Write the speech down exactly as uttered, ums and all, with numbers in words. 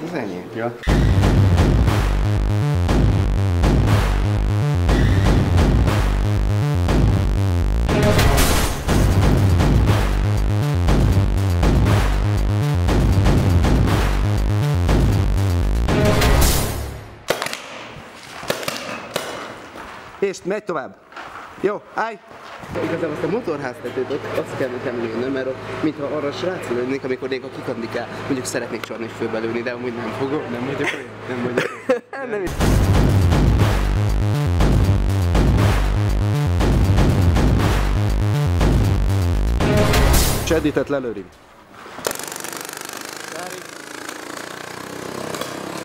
az enyém. Ja. És megy tovább. Jó, állj! Igazából azt a motorháztetőt ott azt kell nekem lőnöm, mert ott, mintha arra a srácra lőnék, amikor én a kikandikál, mondjuk szeretnék csalni és főbelőni, de amúgy nem fogom. Nem vagyok olyan? Nem vagyok olyan. Nem is. Csedditet lelőri.